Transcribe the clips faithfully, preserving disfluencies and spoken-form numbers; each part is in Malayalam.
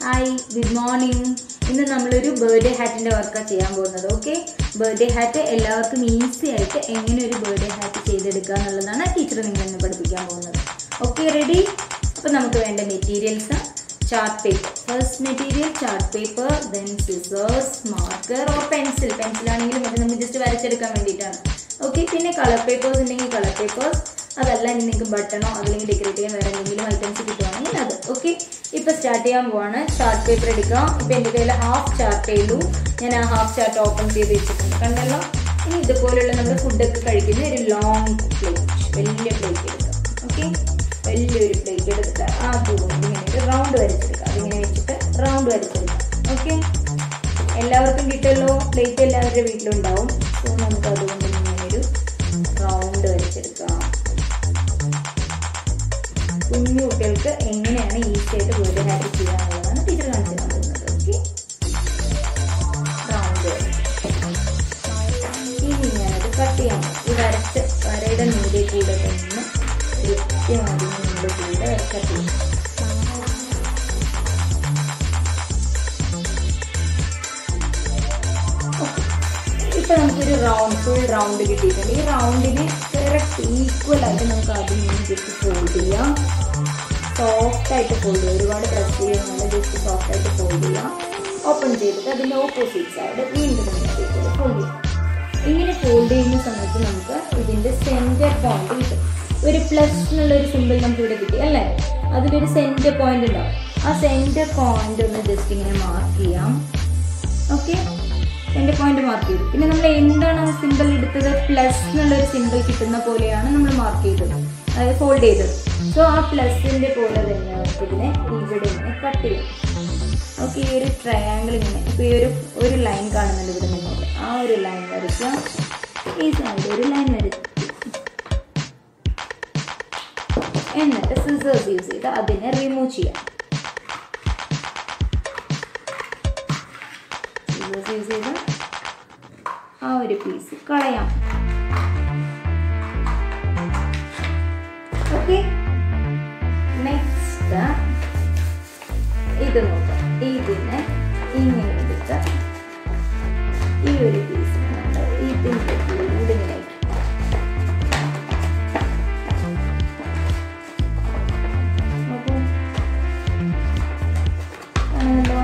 Hi, good morning. ഇന്ന് നമ്മളൊരു ബർത്ത്ഡേ ഹാറ്റിന്റെ വർക്കാണ് ചെയ്യാൻ പോകുന്നത്. ഓക്കെ, ബർത്ത്ഡേ ഹാറ്റ് എല്ലാവർക്കും ഈസി ആയിട്ട് എങ്ങനെ ഒരു ബർത്ത്ഡേ ഹാറ്റ് ചെയ്തെടുക്കുക എന്നുള്ളതാണ് ടീച്ചർ നിങ്ങളെന്ന് പഠിപ്പിക്കാൻ പോകുന്നത്. Okay, ready? അപ്പോൾ നമുക്ക് വേണ്ട materials: chart paper, first material chart paper, then scissors, marker or pencil, പെൻസിലാണെങ്കിലും അത് നമുക്ക് ജസ്റ്റ് വരച്ചെടുക്കാൻ വേണ്ടിയിട്ടാണ്. ഓക്കെ, പിന്നെ കളർ പേപ്പേഴ്സ് ഉണ്ടെങ്കിൽ കളർ പേപ്പേഴ്സ്, അതല്ല ഇനി നിങ്ങൾക്ക് ബട്ടണോ അല്ലെങ്കിൽ ഡെക്കറേറ്റ് ചെയ്യാൻ വേറെ എന്തെങ്കിലും ഐറ്റംസ് കിട്ടുവാണെങ്കിൽ അത്. ഓക്കെ, ഇപ്പോൾ സ്റ്റാർട്ട് ചെയ്യാൻ പോവാണ്. ചാർട്ട് പേപ്പർ എടുക്കാം. ഇപ്പോൾ എൻ്റെ കയ്യിൽ ഹാഫ് ചാർട്ടേ ഉള്ളൂ. ഞാൻ ആ ഹാഫ് ചാർട്ട് ഓപ്പൺ ചെയ്ത് വെച്ചിട്ടുണ്ട്, കണ്ടല്ലോ. ഇനി ഇതുപോലുള്ള നമ്മൾ ഫുഡൊക്കെ കഴിക്കുന്ന ഒരു ലോങ് പ്ലേറ്റ്, വലിയ പ്ലേറ്റ് എടുക്കാം. ഓക്കെ, വലിയൊരു പ്ലേറ്റ് എടുത്തിട്ട് ആ അതുകൊണ്ട് ഇങ്ങനെ ഒരു റൗണ്ട് വരച്ചെടുക്കാം. അതിങ്ങനെ വെച്ചിട്ട് റൗണ്ട് വരച്ചെടുക്കാം. ഓക്കെ, എല്ലാവർക്കും കിട്ടുമല്ലോ, പ്ലേറ്റ് എല്ലാവരുടെ വീട്ടിലുണ്ടാവും. സോ നമുക്ക് അതുകൊണ്ട് ഇങ്ങനെ ഒരു റൗണ്ട് വരച്ചെടുക്കാം. കുഞ്ഞു കുട്ടികൾക്ക് എങ്ങനെയാണ് ഈസി ആയിട്ട് ബർത്ത്ഡേ ഹാറ്റ് ചെയ്യാന്നുള്ളതാണ് ടീച്ചർ കാണിച്ചു തരാൻ പോകുന്നത്. ഓക്കെ, റൗണ്ട് ഇനി ഞാനത് കട്ട് ചെയ്യാൻ ഈ വരച്ച വരയുടെ നീരെ കൂടെ തന്നെ കൃത്യമായി നീടെ കൂടെ കട്ട് ചെയ്യും. ഇപ്പൊ നമുക്കൊരു റൗണ്ട് ഫുൾ റൗണ്ട് കിട്ടിയിട്ടുണ്ട്. ഈ റൗണ്ടിന് കറക്റ്റ് ഈക്വൽ ആയിട്ട് നമുക്ക് ആദ്യം നിന്ന് ജസ്റ്റ് ഫോൾഡ് ചെയ്യാം. സോഫ്റ്റ് ആയിട്ട് ഫോൾഡ് ചെയ്യാം, ഒരുപാട് പ്രസ് ചെയ്യുന്നില്ല, ജസ്റ്റ് സോഫ്റ്റ് ആയിട്ട് ഫോൾഡ് ചെയ്യാം. ഓപ്പൺ ചെയ്തിട്ട് അതിൻ്റെ ഓപ്പോസിറ്റ് സൈഡ് വീണ്ടും ഇങ്ങനെ ഫോൾഡ് ചെയ്യാം. ഇങ്ങനെ ഫോൾഡ് ചെയ്യുന്ന സമയത്ത് നമുക്ക് ഇതിൻ്റെ സെൻറ്റർ പോയിന്റ് കിട്ടും. ഒരു പ്ലസ് എന്നുള്ളൊരു സിമ്പിൾ നമുക്ക് ഇവിടെ കിട്ടി അല്ലേ? അതിലൊരു സെൻറ്റർ പോയിന്റ് ഉണ്ടാവും. ആ സെൻറ്റർ പോയിന്റ് ഒന്ന് ജസ്റ്റ് ഇങ്ങനെ മാർക്ക് ചെയ്യാം. ഓക്കെ, സെൻറ്റർ പോയിന്റ് മാർക്ക് ചെയ്തു. പിന്നെ നമ്മൾ എന്താണ് ആ സിമ്പിൾ എടുത്തത്? പ്ലസ് എന്നുള്ളൊരു സിമ്പിൾ കിട്ടുന്ന പോലെയാണ് നമ്മൾ മാർക്ക് ചെയ്തത്, അതായത് ഫോൾഡ് ചെയ്തത്. സോ ആ പ്ലസിൻ്റെ പോലെ തന്നെ നമുക്ക് ഇതിനെ ഇവിടെ ഇങ്ങനെ കട്ട് ചെയ്യാം. ഓക്കെ, ഈ ഒരു ട്രയാങ്കിൾ ഇങ്ങനെ ഇപ്പോൾ ഈ ഒരു ഒരു ലൈൻ കാണുന്നുണ്ട് ഇവിടെ നിന്നോട്, ആ ഒരു ലൈൻ വരയ്ക്കാം. ഈ സൈഡ് ഒരു ലൈൻ വരയ്ക്കും. എന്നിട്ട് സിസേഴ്സ് യൂസ് ചെയ്ത് അതിനെ റിമൂവ് ചെയ്യാം. സിസേഴ്സ് യൂസ് ചെയ്ത് ആ ഒരു പീസ് കളയാം. ഓക്കെ, നെക്സ്റ്റ് ഇത് നോക്കാം. ഇതിനെ ഇങ്ങനെ എടുത്ത് ഈ ഒരു പീസ് നമ്മൾ ഇതിൻ്റെ കൂടെ ഇങ്ങനെ കാണുമല്ലോ.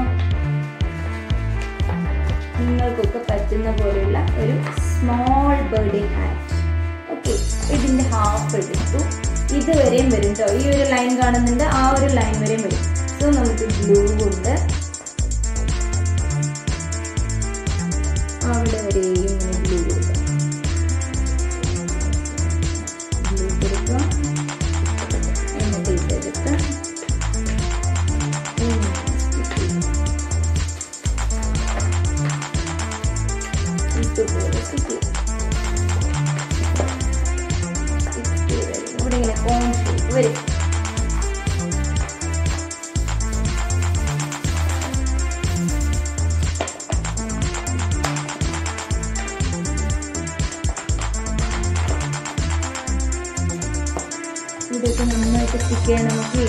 നിങ്ങൾക്കൊക്കെ പറ്റുന്ന പോലെയുള്ള ഒരു സ്മോൾ ബർത്ത്ഡേ ഹാറ്റ്. ഓക്കെ, ഇതിൻ്റെ ഹാഫ് എടുത്തു. ഇതുവരെയും വരും കേട്ടോ. ഈ ഒരു ലൈൻ കാണുന്നുണ്ട്, ആ ഒരു ലൈൻ വരെയും വരും. സോ നമുക്ക് ഗ്ലൂ കൊണ്ട് അവിടെ വരെയും ഇങ്ങനെ ഗ്ലൂ കൊടുക്കാം. ഗ്ലൂ കൊടുക്കുക. എന്നിട്ട് ഇതെടുത്ത് ഇതുപോലെ സ്റ്റിക്ക് ചെയ്യും. ഇവിടെ ഇങ്ങനെ കോൺ ഷേപ്പ് വരും. ഇതൊക്കെ നന്നായിട്ട് സ്റ്റിക്ക് ചെയ്യാൻ നമുക്ക്.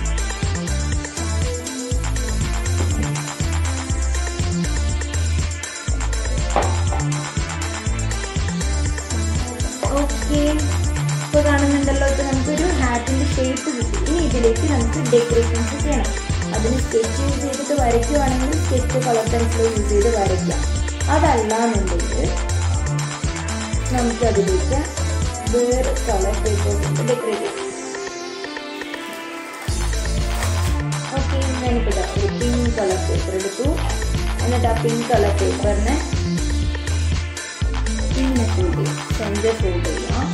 ഓക്കെ, ഇപ്പോൾ കാണുന്നുണ്ടല്ലോ. ഇപ്പോൾ നമുക്കൊരു ഹാറ്റിൻ്റെ ഷേപ്പ് കിട്ടി. ഇനി ഇതിലേക്ക് നമുക്ക് ഡെക്കറേഷൻസ് ചെയ്യണം. അതിന് സ്കെച്ച് യൂസ് ചെയ്തിട്ട് വരയ്ക്കുവാണെങ്കിൽ സ്കെച്ച് കളർ പെൻസിൽ യൂസ് ചെയ്ത് വരയ്ക്കാം. അതല്ലാന്നുണ്ടെങ്കിൽ നമുക്കതിലേക്ക് വേറെ കളർ പേപ്പേഴ്സ് കൊണ്ട് ഡെക്കറേറ്റ് ചെയ്യാം. ഓക്കെ, ഞാനിപ്പോൾ ഒരു പിങ്ക് കളർ പേപ്പർ എടുത്തു. എന്നിട്ട് ആ പിങ്ക് കളർ പേപ്പറിനെ ഇങ്ങനെ ഫോൾഡ് ചെയ്യാം, സെൻറ്റർ ഫോൾഡ് ചെയ്യാം.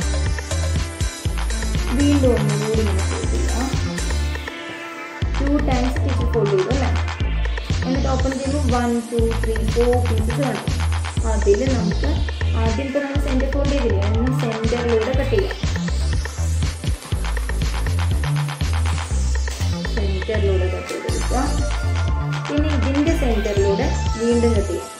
വീണ്ടും ഒന്നുകൂടി ഇങ്ങനെ ഫോൾഡ് ചെയ്യാം. ടു ടൈംസ് ടീച്ചർ ഫോൾഡ് ചെയ്തു അല്ലേ? എന്നിട്ട് ഓപ്പൺ ചെയ്യുമ്പോൾ one two three four pieces കാണും. അതിൽ നമുക്ക് ആദ്യം ഇപ്പോൾ നമ്മൾ സെൻറ്റർ ഫോൾഡ് ചെയ്തില്ലേ, ഒന്ന് സെൻറ്ററിലൂടെ കട്ട് ചെയ്യാം. സെൻറ്ററിലൂടെ കട്ട് ചെയ്തെടുക്കുക. പിന്നെ ഇതിൻ്റെ സെൻറ്ററിലൂടെ വീണ്ടും കട്ട് ചെയ്യാം.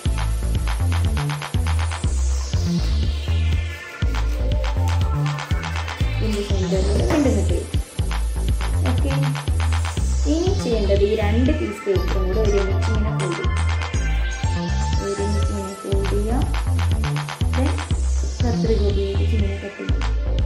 ഇതിൻ്റെ സെൻറ്ററിലൂടെ വീണ്ടും കട്ട് ചെയ്യും. ഓക്കെ, ഇനി ചെയ്യേണ്ടത് ഈ രണ്ട് പീസ് പേപ്പറും കൂടെ ഒരുമിച്ച് ഇങ്ങനെ ഫോൾഡ് ചെയ്യും. ഒരുമിച്ച് ഇങ്ങനെ ഫോൾഡ് ചെയ്യുക. കത്രിക ഉപയോഗിച്ച് ഇങ്ങനെ കട്ട് ചെയ്യും.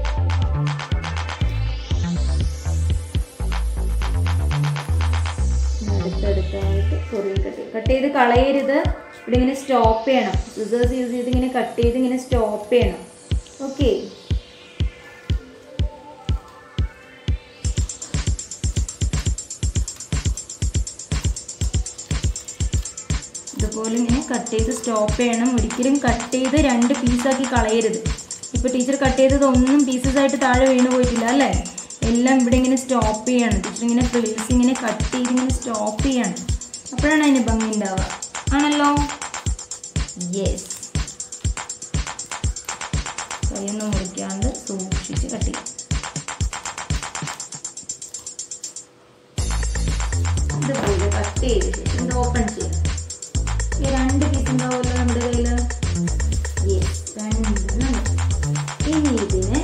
അടുത്തടുത്തായിട്ട് കുറേ കട്ട് ചെയ്യും. കട്ട് ചെയ്ത് കളയരുത്. ഇവിടെ ഇങ്ങനെ സ്റ്റോപ്പ് ചെയ്യണം. സിസേഴ്സ് യൂസ് ചെയ്ത് ഇങ്ങനെ കട്ട് ചെയ്ത് ഇങ്ങനെ സ്റ്റോപ്പ് ചെയ്യണം. ഓക്കെ. ഇതുപോലെ ഇങ്ങനെ കട്ട് ചെയ്ത് സ്റ്റോപ്പ് ചെയ്യണം. ഒരിക്കലും കട്ട് ചെയ്ത് രണ്ട് പീസാക്കി കളയരുത്. ഇപ്പോൾ ടീച്ചർ കട്ട് ചെയ്തത് ഒന്നും പീസസ് ആയിട്ട് താഴെ വീണ് പോയിട്ടില്ല അല്ലേ? എല്ലാം ഇവിടെ ഇങ്ങനെ സ്റ്റോപ്പ് ചെയ്യണം. ടീച്ചർ ഇങ്ങനെ ഫ്രിൽസ് ഇങ്ങനെ കട്ട് ചെയ്ത് ഇങ്ങനെ സ്റ്റോപ്പ് ചെയ്യണം. അപ്പോഴാണ് അതിന് ഭംഗി ഉണ്ടാവുക. ആണല്ലോ? യെസ്. കൈയൊന്നും മുറിക്കാണ്ട് സൂക്ഷിച്ച് കട്ട് ചെയ്യും. ഇതുപോലെ കട്ട് ചെയ്ത് ശേഷം ഇത് ഓപ്പൺ ചെയ്യാം. ഈ രണ്ട് പീസ് ഉണ്ടാവുമല്ലോ നമ്മുടെ കയ്യിൽ. യെസ്, രണ്ടെണ്ണം. ഇനി ഇതിന്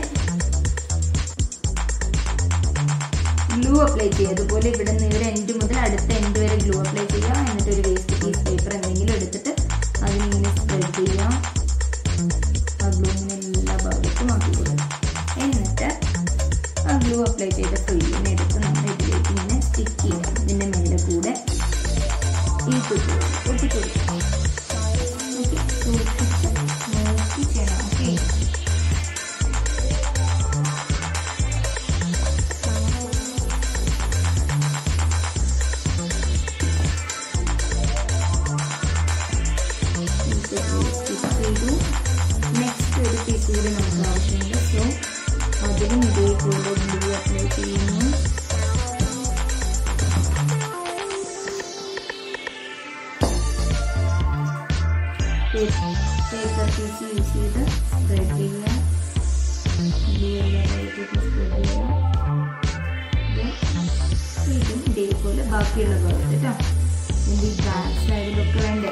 ഗ്ലൂ അപ്ലൈ ചെയ്യുക. അതുപോലെ ഇവിടെ നിന്ന് ഒരു എൻഡ് മുതൽ അടുത്ത എൻഡ് വരെ ഗ്ലൂ അപ്ലൈ ചെയ്യുക. എന്നിട്ട് ഒരു വേസ്റ്റ് പീസ് പേപ്പർ എന്തെങ്കിലും എടുത്തിട്ട് അതിനിങ്ങനെ സ്പ്രെഡ് ചെയ്യുക. ആ ഗ്ലൂ ഇങ്ങനെ എല്ലാ ഭാഗത്തും ആക്കി കൊടുക്കുക. എന്നിട്ട് ആ ഗ്ലൂ അപ്ലൈ ചെയ്ത ഫ്രില്ലിനെ എടുത്ത് നമ്മൾ ഇതിലേക്ക് ഇങ്ങനെ സ്റ്റിക്ക് ചെയ്യുക. ഇതിൻ്റെ മേലെ കൂടെ ഈ കുട്ടി ഒട്ടിക്കൊടുക്കുക. സൂക്ഷിച്ച് നോക്കി ചെയ്യണം. ഓക്കെ. നെക്സ്റ്റ് ഒരു പീസ് കൂടി നമുക്ക് ആവശ്യമുണ്ട്. സോ അതിനും ഇതേപോലെ ഗ്ലൂ അപ്ലൈ ചെയ്യുന്നു. പേപ്പർ പീസ് യൂസ് ചെയ്ത് സ്പ്രെഡ് ചെയ്യുക. ഗ്ലൂ എല്ലാം സ്പ്രെഡ് ചെയ്യുക. ഇതും ഇതേപോലെ ബാക്കിയുള്ള ഭാഗത്ത് കേട്ടോ. ഇതിൻ്റെ ഈ ബാക്ക് സൈഡിലൊക്കെ വേണ്ടേ.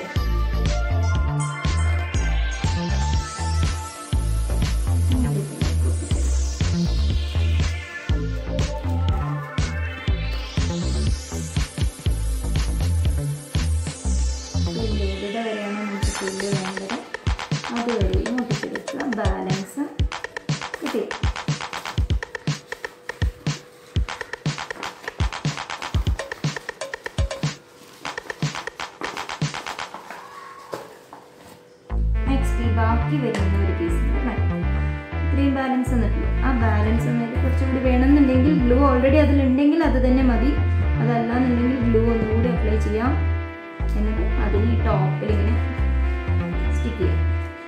എവിടെ വരെയാണ് നമുക്ക് പുല്ല് വേണ്ടത് അതുവരെ ഒട്ടിച്ചെടുക്കുക. ബാലൻസ് കിട്ടി. നെക്സ്റ്റ് ഈ ബാക്കി വരുന്ന ഒരു പീസിൻ്റെ മതി. ഇത്രയും ബാലൻസ് എന്നിട്ടുള്ളൂ. ആ ബാലൻസ് എന്നിട്ട് കുറച്ചുകൂടി വേണമെന്നുണ്ടെങ്കിൽ ഗ്ലൂ ഓൾറെഡി അതിലുണ്ടെങ്കിൽ അത് തന്നെ മതി. അതല്ലാന്നുണ്ടെങ്കിൽ ഗ്ലൂ ഒന്നുകൂടി അപ്ലൈ ചെയ്യാം. എന്നിട്ട് അതിന് ഈ ടോപ്പിൽ ഇങ്ങനെ സ്റ്റിക്ക് ചെയ്യാം.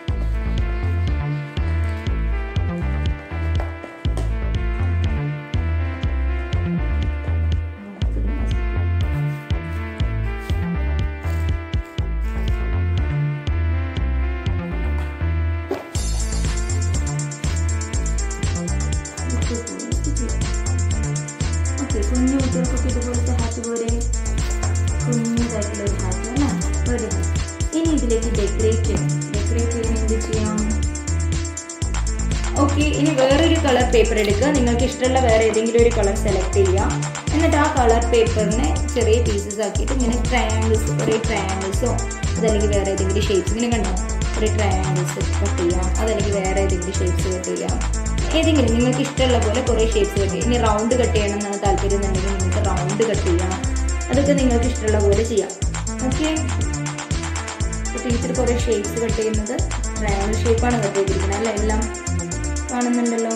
ഓക്കെ. കുഞ്ഞു കുട്ടികൾക്കൊക്കെ ഇതുപോലത്തെ ഹാറ്റ് പോലെ കുഞ്ഞതായിട്ടുള്ള ഒരു ഹാറ്റ് അല്ലേ ബർത്ത്ഡേ ഹാറ്റ്. ഇനി ഇതിലേക്ക് ഡെക്കറേറ്റ് ചെയ്യണം. ഡെക്കറേറ്റ് ചെയ്യാൻ എന്ത് ചെയ്യാം? ഓക്കെ. ഇനി വേറൊരു കളർ പേപ്പർ എടുക്കുക. നിങ്ങൾക്ക് ഇഷ്ടമുള്ള വേറെ ഏതെങ്കിലും ഒരു കളർ സെലക്ട് ചെയ്യുക. എന്നിട്ട് ആ കളർ പേപ്പറിനെ ചെറിയ പീസസ് ആക്കിയിട്ട് ഇങ്ങനെ ട്രയാങ്കിൾസ്, കുറേ ട്രയാങ്കിൾസോ അതല്ലെങ്കിൽ വേറെ ഏതെങ്കിലും ഷേപ്സ് ഇങ്ങനെ കണ്ടോ, കുറേ ട്രയാങ്കിൾസ് കട്ട് ചെയ്യാം. അതല്ലെങ്കിൽ വേറെ ഏതെങ്കിലും ഷേപ്സ് കട്ട് ചെയ്യാം. ഏതെങ്കിലും നിങ്ങൾക്ക് ഇഷ്ടമുള്ള പോലെ കുറേ ഷേപ്സ് കട്ട് ചെയ്യാം. ഇനി റൗണ്ട് കട്ട് ചെയ്യണം എന്നാണ് താല്പര്യം എന്നുണ്ടെങ്കിൽ നിങ്ങൾക്ക് റൗണ്ട് കട്ട് ചെയ്യാം. അതൊക്കെ നിങ്ങൾക്ക് ഇഷ്ടമുള്ള പോലെ ചെയ്യാം. ഓക്കെ. ടീച്ചർ കുറേ ഷേപ്സ് കട്ട് ചെയ്യുന്നത് ട്രയാങ്കിൾ ഷേപ്പാണ് കട്ട് ചെയ്തിരിക്കുന്നത് അല്ല? എല്ലാം കാണുന്നുണ്ടല്ലോ.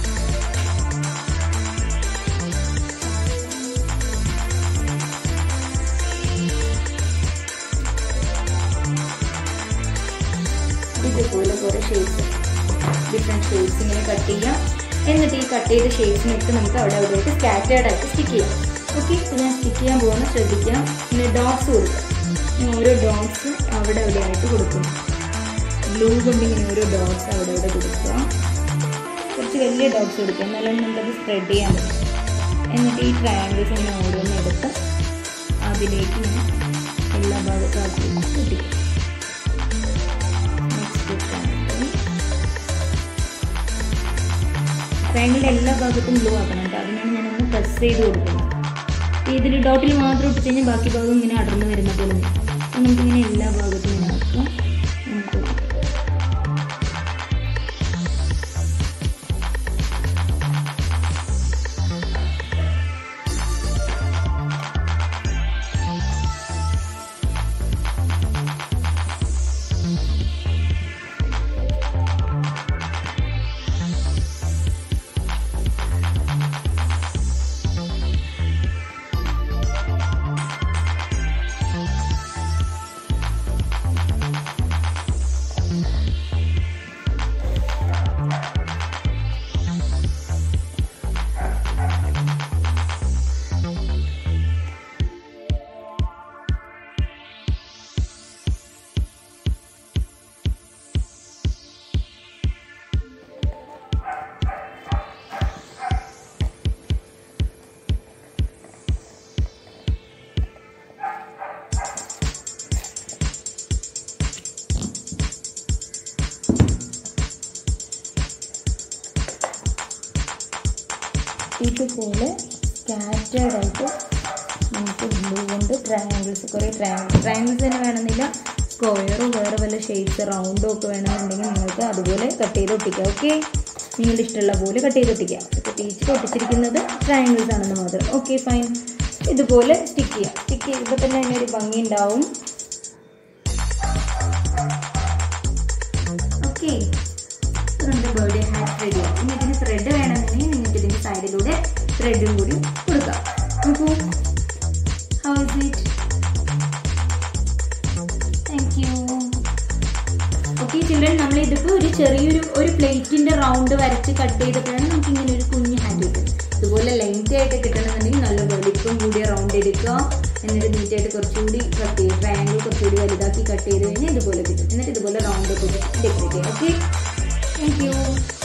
ഇതുപോലെ കുറേ ഷേപ്സ്, ഡിഫറെൻറ്റ് ഷേപ്സ് ഇങ്ങനെ കട്ട് ചെയ്യാം. എന്നിട്ട് ഈ കട്ട് ചെയ്ത ഷേപ്സിനൊക്കെ നമുക്ക് അവിടെ അവിടെയായിട്ട് സ്കാറ്റേർഡ് ആയിട്ട് സ്റ്റിക്ക് ചെയ്യാം. ഓക്കെ. അപ്പോൾ ഞാൻ സ്റ്റിക്ക് ചെയ്യാൻ പോകുന്ന ശ്രദ്ധിക്കാം. പിന്നെ ഡോട്ട്സ് കൊടുക്കുക. ഓരോ ഡോട്ട്സ് അവിടെ അവിടെയായിട്ട് കൊടുക്കും. ഗ്ലൂ കൊണ്ട് ഇങ്ങനെ ഓരോ ഡോട്ട്സ് അവിടെ അവിടെ കൊടുക്കുക. കുറച്ച് വലിയ ഡോട്ട്സ് കൊടുക്കുക, എന്നാലും നമുക്കത് സ്പ്രെഡ് ചെയ്യാൻ പറ്റും. എന്നിട്ട് ഈ ട്രയാങ്കിൾസ് ഇങ്ങനെ ഓരോന്ന് എടുത്ത് അതിലേക്ക് ഇങ്ങനെ എല്ലാ ഭാഗത്തും ആക്കി കിട്ടിക്കും. Next triangle. ട്രയാങ്കിളിൻ്റെ എല്ലാ ഭാഗത്തും ഗ്ലൂ ആക്കണം കേട്ടോ. അതിനാണ് ഞാനൊന്ന് പ്രസ് ചെയ്ത് കൊടുക്കുന്നത്. ഇതിൽ ഡോട്ടിൽ മാത്രം ഇട്ട് കഴിഞ്ഞാൽ ബാക്കി ഭാഗം ഇങ്ങനെ അടർന്ന് വരുന്ന പോലെ അപ്പം നമുക്കിങ്ങനെ എല്ലാ ഭാഗത്തും ഇങ്ങനെ ആക്കാം. നമുക്ക് ഇതുപോലെ സ്കാറ്റേർഡായിട്ട് നമുക്ക് ഗ്ലൂ കൊണ്ട് ട്രയാങ്കിൾസ് കുറേ ട്രയാങ്കിൾ ട്രയാങ്കിൾസ് തന്നെ വേണമെന്നില്ല, സ്ക്വയറോ വേറെ വല്ല ഷേപ്സ് റൗണ്ടോ ഒക്കെ വേണമെന്നുണ്ടെങ്കിൽ നിങ്ങൾക്ക് അതുപോലെ കട്ട് ചെയ്ത് ഒട്ടിക്കാം. ഓക്കെ, നിങ്ങളുടെ ഇഷ്ടമുള്ള പോലെ കട്ട് ചെയ്ത് ഒട്ടിക്കാം. ഇപ്പോൾ ടീച്ചർ ഒട്ടിച്ചിരിക്കുന്നത് ട്രയാങ്കിൾസ് ആണെന്ന് മാത്രം. Okay fine. ഇതുപോലെ സ്റ്റിക്ക് ചെയ്യാം. സ്റ്റിക്ക് ചെയ്യുമ്പോൾ തന്നെ അതിനൊരു ഭംഗി ഉണ്ടാവും. ഓക്കെ, നമ്മുടെ ബർത്ത്ഡേ ഹാറ്റ് റെഡിയാണ്. ഇനി ഇതിന് ത്രെഡ് വേണമെന്നുണ്ടെങ്കിൽ നിങ്ങൾക്ക് ഇതിൻ്റെ സൈഡിലൂടെ ത്രെഡും കൂടി കൊടുക്കാം. നോക്കൂ, how is it? Thank you. Okay children, നമ്മൾ ഇതിപ്പോൾ ഒരു ചെറിയൊരു ഒരു പ്ലേറ്റിൻ്റെ റൗണ്ട് വരച്ച് കട്ട് ചെയ്തപ്പോഴാണ് നമുക്ക് ഇങ്ങനെ ഒരു കുഞ്ഞ് ഹാറ്റ് കിട്ടുന്നത്. ഇതുപോലെ ലെങ്തി ആയിട്ട് കിട്ടണമെന്നുണ്ടെങ്കിൽ നല്ല വലിപ്പം കൂടിയ റൗണ്ട് എടുക്കുക. എന്നിട്ട് നീറ്റായിട്ട് കുറച്ചുകൂടി കട്ട് ചെയ്ത് ട്രയാങ്കിൾ കുറച്ചുകൂടി വലുതാക്കി കട്ട് ചെയ്ത് കഴിഞ്ഞാൽ ഇതുപോലെ കിട്ടും. എന്നിട്ട് ഇതുപോലെ റൗണ്ട് ഒക്കെ ഡെക്കറേറ്റ് ചെയ്യാം. Okay, thank you.